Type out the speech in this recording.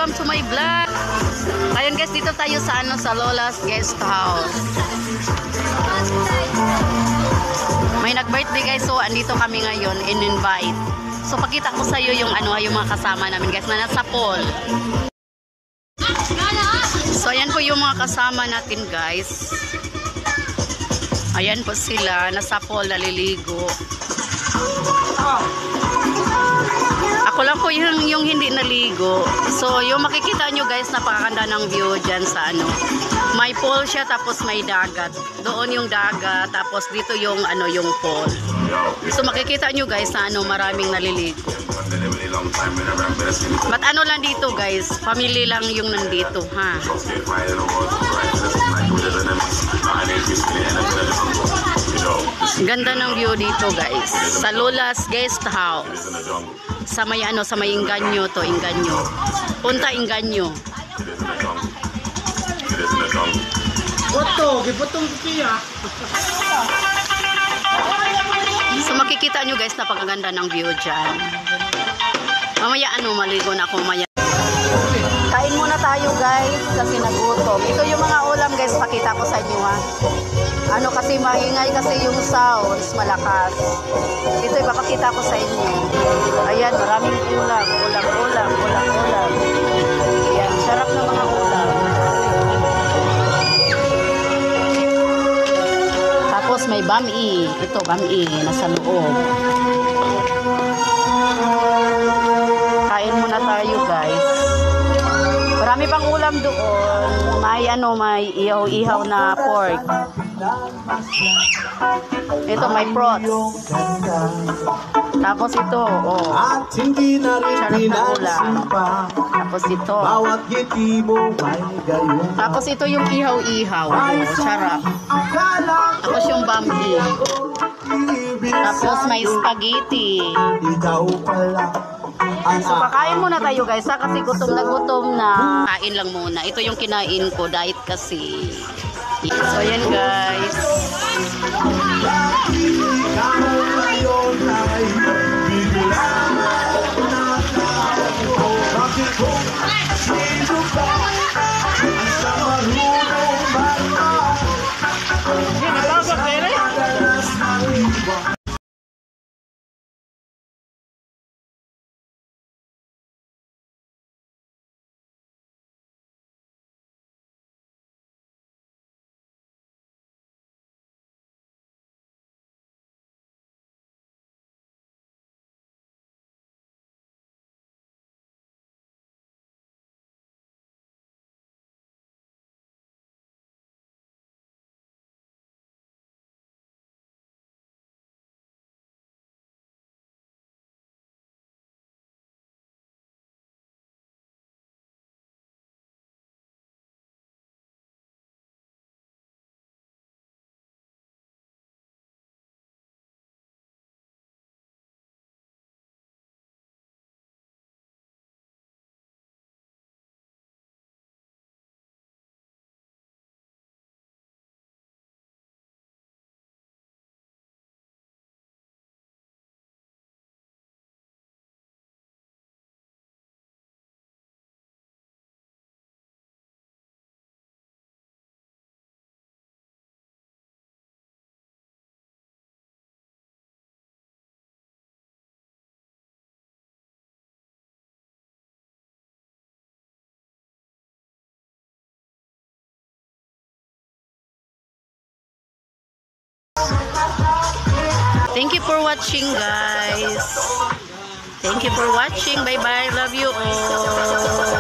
welcome to my vlog. Ayun guys, dito tayo sa sa Lola's Guest House. May nag-birthday guys, so andito kami ngayon, in-invite. So pakita ko sa iyo yung yung mga kasama namin guys na nasa pool. So ayan po yung mga kasama natin guys. Ayan po sila, nasa pool, naliligo. Ako lang po yung hindi naligo. So yung makikita nyo guys, napakaganda ng view dyan sa may pool siya, tapos may dagat. Doon yung dagat, tapos dito yung yung pool. So makikita nyo guys na maraming naliligo. But lang dito guys, family lang yung nandito ha. Ganda ng view dito guys, sa Lola's Guest House. Sa may sa may Inganyo to, Inganyo. Punta Inganyo. Foto, gipotong kiya. So makikita nyo guys, napakaganda ng view dyan. Mamaya maligo na ako mamaya. Kain muna tayo guys kasi nagutom. Ito yung mga ulam guys, pakita ko sa inyo ha. Kasi maingay kasi yung sounds, malakas. Ito ipapakita ko sa inyo. Ayan, maraming ulam. Ayan, sarap ng mga ulam. Tapos may bami. Ito, bami. Nasa loob. Kain muna tayo guys. Marami pang ulam doon. May ihaw-ihaw na pork. Ito may prots. Tapos ito, sarap na ulam. Tapos ito. Tapos ito yung ihaw-ihaw. Sarap. Tapos yung bambi. Tapos may spaghetti. So pakain muna tayo guys kasi gutom na. Kain lang muna. Ito yung kinain ko, diet kasi. So ayan guys. Thank you for watching guys. Thank you for watching. Bye bye. Love you all.